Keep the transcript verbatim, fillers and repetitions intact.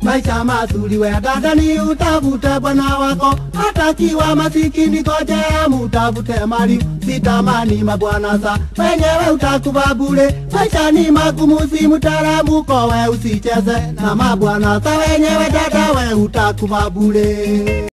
maisha mazuri we dada ni utafute bwana wako, hata kiwa masikini ngojea mutafute mali, sitamani mabwana za wenyewe utakufa bure, maisha ni magumu si mtaalamu we usicheze na mabwana za wenyewe dada we utakufa bure.